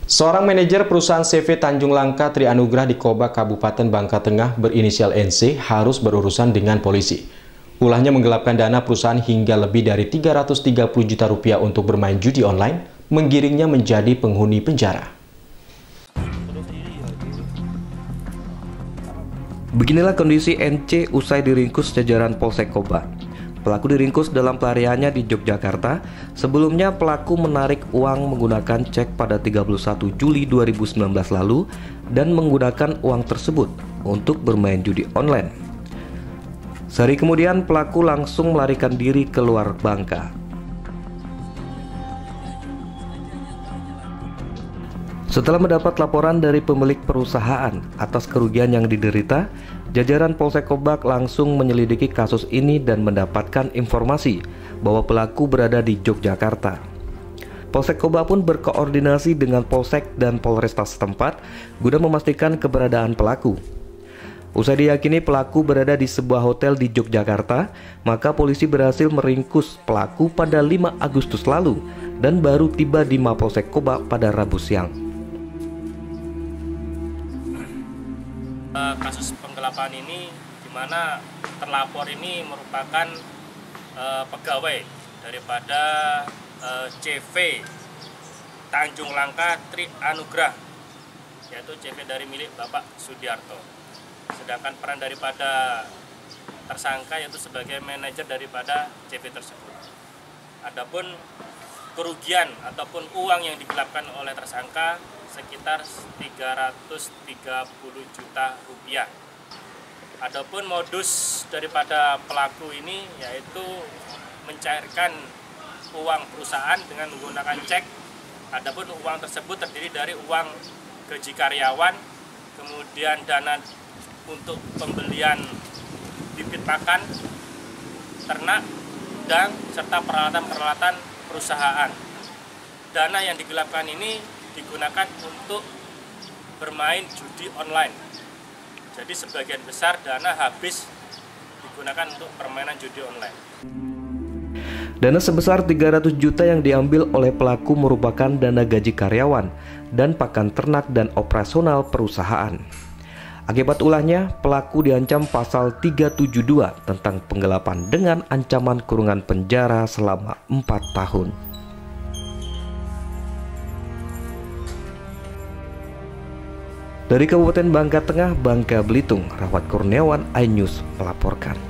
Seorang manajer perusahaan CV Tanjung Langka Tri Anugrah di Koba, Kabupaten Bangka Tengah berinisial NC harus berurusan dengan polisi. Ulahnya menggelapkan dana perusahaan hingga lebih dari 330 juta rupiah untuk bermain judi online, menggiringnya menjadi penghuni penjara. Beginilah kondisi NC usai diringkus jajaran Polsek Koba. Pelaku diringkus dalam pelariannya di Yogyakarta. Sebelumnya pelaku menarik uang menggunakan cek pada 31 Juli 2019 lalu dan menggunakan uang tersebut untuk bermain judi online. Sehari kemudian pelaku langsung melarikan diri keluar Bangka. Setelah mendapat laporan dari pemilik perusahaan atas kerugian yang diderita, jajaran Polsek Koba langsung menyelidiki kasus ini dan mendapatkan informasi bahwa pelaku berada di Yogyakarta. Polsek Koba pun berkoordinasi dengan Polsek dan Polrestas setempat guna memastikan keberadaan pelaku. Usai diyakini pelaku berada di sebuah hotel di Yogyakarta, maka polisi berhasil meringkus pelaku pada 5 Agustus lalu dan baru tiba di Mapolsek Koba pada Rabu siang. Kasus penggelapan ini di mana terlapor ini merupakan pegawai daripada CV Tanjung Langka Tri Anugrah, yaitu CV dari milik Bapak Sudiarto. Sedangkan peran daripada tersangka yaitu sebagai manajer daripada CV tersebut. Adapun kerugian ataupun uang yang digelapkan oleh tersangka sekitar 330 juta rupiah. Adapun modus daripada pelaku ini yaitu mencairkan uang perusahaan dengan menggunakan cek. Adapun uang tersebut terdiri dari uang gaji karyawan, kemudian dana untuk pembelian bibit pakan, ternak, dan serta peralatan-peralatan perusahaan. Dana yang digelapkan ini digunakan untuk bermain judi online. Jadi sebagian besar dana habis digunakan untuk permainan judi online. Dana sebesar 300 juta yang diambil oleh pelaku merupakan dana gaji karyawan dan pakan ternak dan operasional perusahaan. Akibat ulahnya, pelaku diancam pasal 372 tentang penggelapan dengan ancaman kurungan penjara selama 4 tahun. Dari Kabupaten Bangka Tengah, Bangka Belitung, Rahmat Kurniawan, iNews melaporkan.